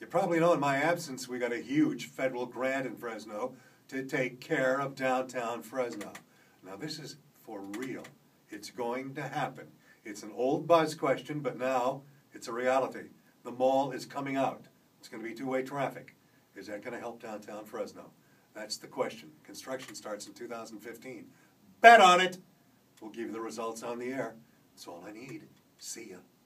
probably know in my absence we got a huge federal grant in Fresno to take care of downtown Fresno. Now this is for real. It's going to happen. It's an old buzz question, but now it's a reality. The mall is coming out. It's going to be two-way traffic. Is that going to help downtown Fresno? That's the question. Construction starts in 2015. Bet on it! We'll give you the results on the air. That's all I need. See ya.